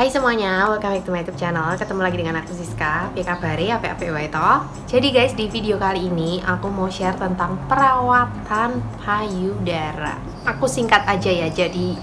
Hai semuanya, welcome back to my YouTube channel. Ketemu lagi dengan aku Siska. Apa kabar? Apa wae toh? Jadi guys, di video kali ini aku mau share tentang perawatan payudara. Aku singkat aja ya, jadi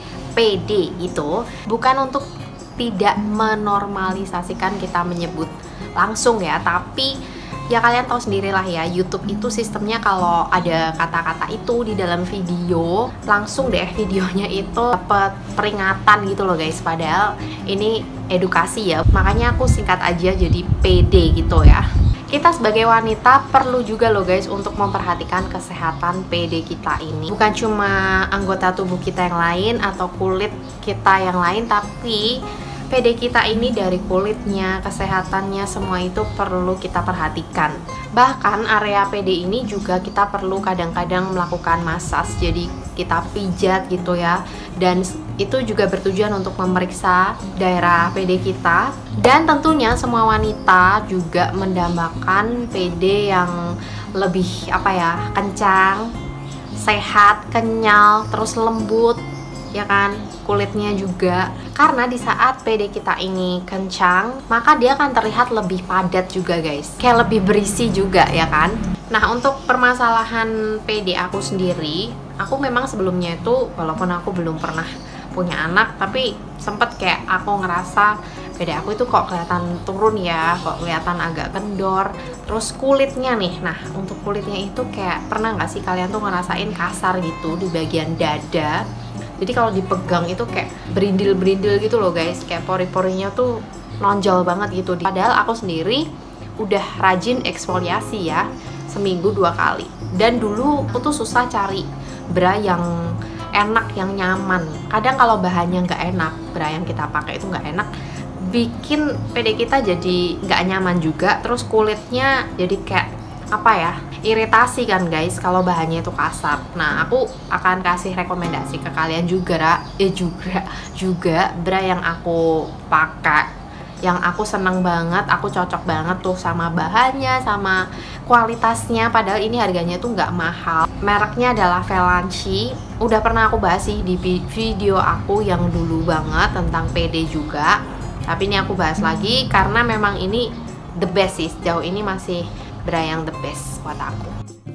PD gitu. Bukan untuk tidak menormalisasikan kita menyebut langsung ya, tapi ya kalian tahu sendirilah ya, YouTube itu sistemnya kalau ada kata-kata itu di dalam video, langsung deh videonya itu dapat peringatan gitu loh guys. Padahal ini edukasi ya, makanya aku singkat aja jadi PD gitu ya. Kita sebagai wanita perlu juga loh guys untuk memperhatikan kesehatan PD kita ini. Bukan cuma anggota tubuh kita yang lain atau kulit kita yang lain, tapi PD kita ini dari kulitnya, kesehatannya, semua itu perlu kita perhatikan. Bahkan area PD ini juga kita perlu kadang-kadang melakukan massage, jadi kita pijat gitu ya. Dan itu juga bertujuan untuk memeriksa daerah PD kita. Dan tentunya semua wanita juga mendambakan PD yang lebih kencang, sehat, kenyal, terus lembut, ya kan, kulitnya juga. Karena di saat PD kita ini kencang, maka dia akan terlihat lebih padat juga guys, kayak lebih berisi juga ya kan. Nah, untuk permasalahan PD aku sendiri, aku memang sebelumnya itu walaupun aku belum pernah punya anak, tapi sempet kayak aku ngerasa PD aku itu kok kelihatan turun ya, kok kelihatan agak kendor. Terus kulitnya nih, nah untuk kulitnya itu kayak pernah nggak sih kalian tuh ngerasain kasar gitu di bagian dada? Jadi kalau dipegang itu kayak berindil-berindil gitu loh guys, kayak pori-porinya tuh nonjol banget gitu. Padahal aku sendiri udah rajin eksfoliasi ya, seminggu 2 kali. Dan dulu aku tuh susah cari bra yang enak, yang nyaman. Kadang kalau bahannya nggak enak, bra yang kita pakai itu nggak enak, bikin PD kita jadi nggak nyaman juga. Terus kulitnya jadi kayak iritasi kan guys kalau bahannya itu kasar. Nah, aku akan kasih rekomendasi ke kalian juga bra yang aku pakai, yang aku seneng banget, aku cocok banget tuh sama bahannya, sama kualitasnya. Padahal ini harganya tuh nggak mahal. Mereknya adalah Velanci. Udah pernah aku bahas sih di video aku yang dulu banget tentang PD juga. Tapi ini aku bahas lagi karena memang ini the best sih. Sejauh ini masih bra yang the best buat aku.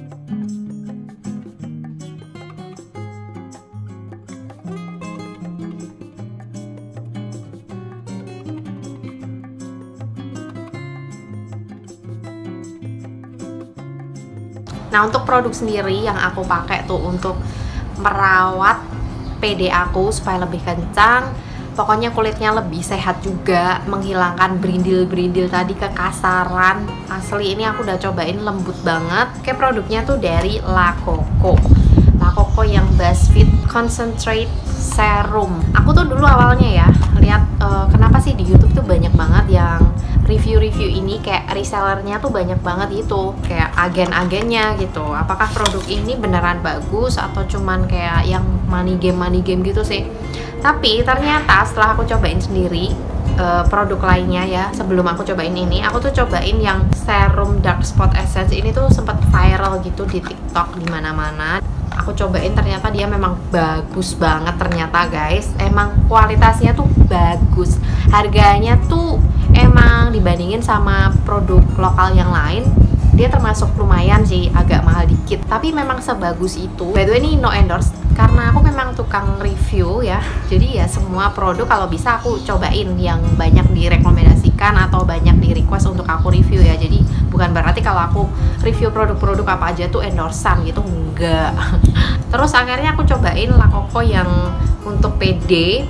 Nah, untuk produk sendiri yang aku pakai tuh untuk merawat PD aku supaya lebih kencang, pokoknya kulitnya lebih sehat juga, menghilangkan berindil-berindil tadi, kekasaran. Asli ini aku udah cobain, lembut banget. Kayak produknya tuh dari La Coco yang BuzzFeed Concentrate Serum. Aku tuh dulu awalnya ya lihat kenapa sih di YouTube tuh banyak banget yang review-review ini, kayak resellernya tuh banyak banget gitu, kayak agen-agennya gitu. Apakah produk ini beneran bagus atau cuman kayak yang money game gitu sih. Tapi ternyata setelah aku cobain sendiri produk lainnya ya, sebelum aku cobain ini, aku tuh cobain yang serum dark spot essence. Ini tuh sempat viral gitu di TikTok, di mana-mana. Aku cobain, ternyata dia memang bagus banget ternyata guys. Emang kualitasnya tuh bagus. Harganya tuh emang dibandingin sama produk lokal yang lain, dia termasuk lumayan sih, agak mahal dikit, tapi memang sebagus itu. By the way, ini no endorse, karena aku memang tukang review ya. Jadi ya semua produk kalau bisa aku cobain, yang banyak direkomendasikan atau banyak di request untuk aku review ya. Jadi bukan berarti kalau aku review produk-produk apa aja tuh endorsean gitu, enggak. Terus akhirnya aku cobain La Coco yang untuk PD.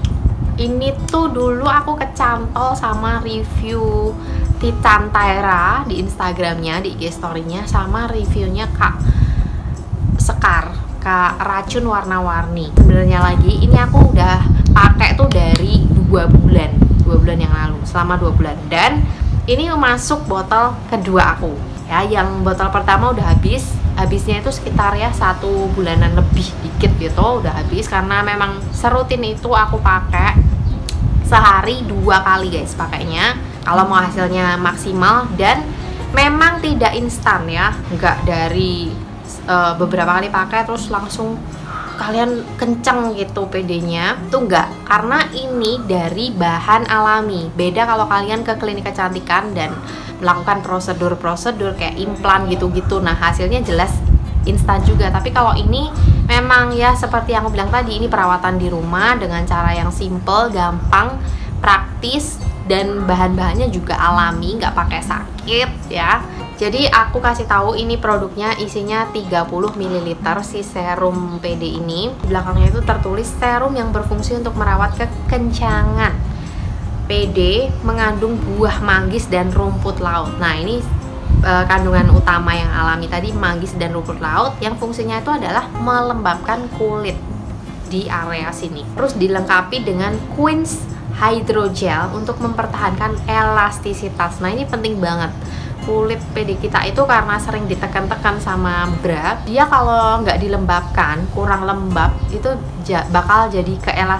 Ini tuh dulu aku kecantol sama review Titan Tyra di Instagramnya, di IG story-nya, sama reviewnya Kak Sekar, Kak Racun Warna-Warni. Sebenarnya lagi ini aku udah pakai tuh dari 2 bulan yang lalu, selama 2 bulan. Dan ini masuk botol kedua aku ya. Yang botol pertama udah habisnya itu sekitar ya 1 bulanan lebih dikit gitu, udah habis. Karena memang serutin itu aku pakai sehari 2 kali guys pakainya, kalau mau hasilnya maksimal. Dan memang tidak instan ya, nggak dari beberapa kali pakai terus langsung kalian kenceng gitu PD-nya, tuh enggak, karena ini dari bahan alami. Beda kalau kalian ke klinik kecantikan dan melakukan prosedur-prosedur kayak implan gitu-gitu, nah hasilnya jelas instan juga. Tapi kalau ini memang ya seperti yang aku bilang tadi, ini perawatan di rumah dengan cara yang simple, gampang, praktis, dan bahan-bahannya juga alami, nggak pakai sakit ya. Jadi aku kasih tahu ini produknya isinya 30 ml si serum PD ini. Di belakangnya itu tertulis serum yang berfungsi untuk merawat kekencangan. PD mengandung buah manggis dan rumput laut. Nah, ini kandungan utama yang alami tadi, manggis dan rumput laut, yang fungsinya itu adalah melembabkan kulit di area sini. Terus dilengkapi dengan Queen's Hydrogel untuk mempertahankan elastisitas. Nah, ini penting banget. Kulit PD kita itu karena sering ditekan-tekan sama bra, dia kalau nggak dilembabkan, kurang lembab, itu bakal jadi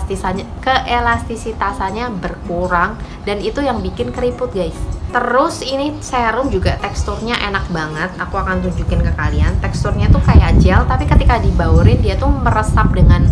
keelastisitasannya berkurang, dan itu yang bikin keriput guys. Terus ini serum juga teksturnya enak banget. Aku akan tunjukin ke kalian. Teksturnya tuh kayak gel, tapi ketika dibaurin dia tuh meresap dengan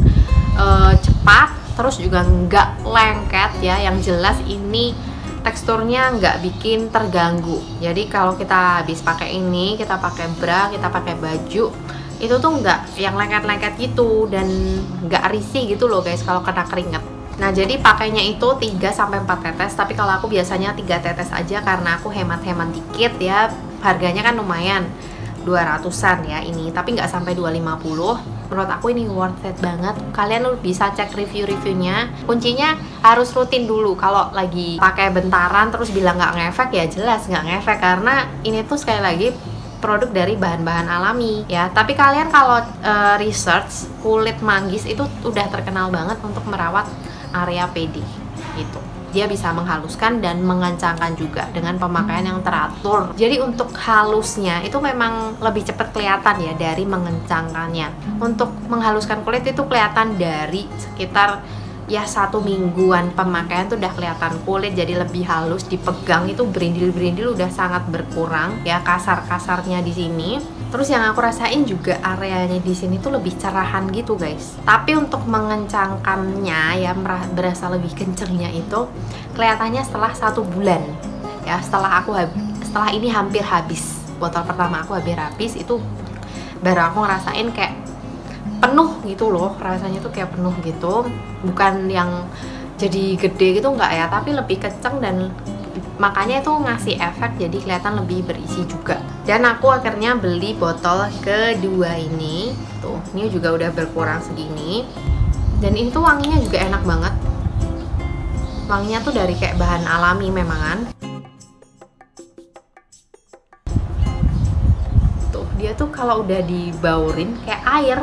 cepat. Terus juga nggak lengket ya. Yang jelas ini teksturnya nggak bikin terganggu. Jadi kalau kita habis pakai ini, kita pakai bra, kita pakai baju, itu tuh nggak yang lengket-lengket gitu dan nggak risih gitu loh guys kalau kena keringat. Nah, jadi pakainya itu 3-4 tetes, tapi kalau aku biasanya 3 tetes aja karena aku hemat-hemat dikit ya. Harganya kan lumayan, 200-an ya ini, tapi nggak sampai 250. Menurut aku ini worth it banget. Kalian bisa cek review-reviewnya. Kuncinya harus rutin dulu. Kalau lagi pakai bentaran terus bilang nggak ngefek, ya jelas nggak ngefek, karena ini tuh sekali lagi produk dari bahan-bahan alami ya. Tapi kalian kalau research, kulit manggis itu udah terkenal banget untuk merawat area PD gitu. Dia bisa menghaluskan dan mengencangkan juga dengan pemakaian yang teratur. Jadi untuk halusnya itu memang lebih cepat kelihatan ya dari mengencangkannya. Untuk menghaluskan kulit itu kelihatan dari sekitar ya 1 mingguan pemakaian tuh udah kelihatan kulit jadi lebih halus, dipegang itu berindil-berindil udah sangat berkurang ya, kasar-kasarnya di sini. Terus yang aku rasain juga areanya di sini tuh lebih cerahan gitu guys. Tapi untuk mengencangkannya ya, berasa lebih kencengnya itu kelihatannya setelah 1 bulan ya. Setelah ini hampir habis, botol pertama aku hampir habis, itu baru aku ngerasain kayak penuh gitu loh, rasanya tuh kayak penuh gitu, bukan yang jadi gede gitu enggak ya, tapi lebih kenceng dan makanya itu ngasih efek jadi kelihatan lebih berisi juga. Dan aku akhirnya beli botol kedua ini. Tuh, ini juga udah berkurang segini. Dan ini tuh wanginya juga enak banget. Wanginya tuh dari kayak bahan alami memang kan. Tuh, dia tuh kalau udah dibaurin kayak air.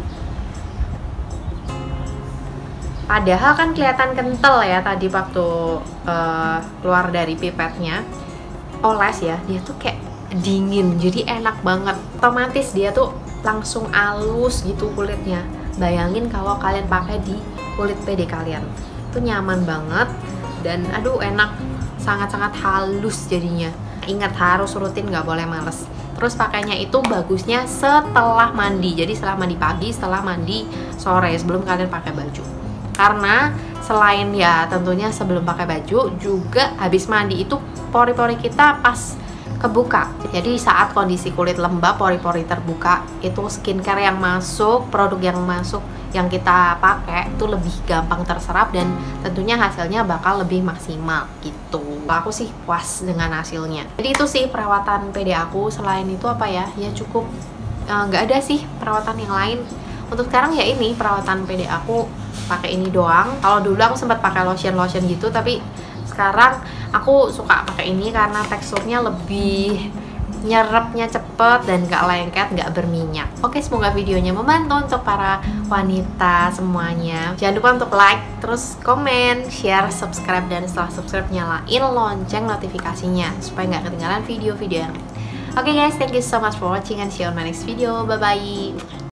Padahal kan kelihatan kental ya tadi waktu keluar dari pipetnya, oles ya, dia tuh kayak dingin, jadi enak banget. Otomatis dia tuh langsung halus gitu kulitnya. Bayangin kalau kalian pakai di kulit PD kalian, itu nyaman banget dan aduh enak, sangat-sangat halus jadinya. Ingat harus rutin, nggak boleh males. Terus pakainya itu bagusnya setelah mandi, jadi setelah mandi pagi, setelah mandi sore, sebelum kalian pakai baju. Karena selain ya tentunya sebelum pakai baju, juga habis mandi itu pori-pori kita pas kebuka. Jadi saat kondisi kulit lembab, pori-pori terbuka, itu skincare yang masuk, produk yang masuk yang kita pakai itu lebih gampang terserap dan tentunya hasilnya bakal lebih maksimal gitu. Aku sih puas dengan hasilnya. Jadi itu sih perawatan PD aku. Selain itu apa ya? Ya cukup, nggak ada sih perawatan yang lain. Untuk sekarang ya ini perawatan PD aku pakai ini doang. Kalau dulu aku sempat pakai lotion gitu, tapi sekarang aku suka pakai ini karena teksturnya lebih nyerapnya cepet dan gak lengket, gak berminyak. Oke, semoga videonya membantu untuk para wanita semuanya. Jangan lupa untuk like, terus komen, share, subscribe, dan setelah subscribe nyalain lonceng notifikasinya supaya gak ketinggalan video-video yang lain. Oke guys, thank you so much for watching and see you on my next video. Bye bye.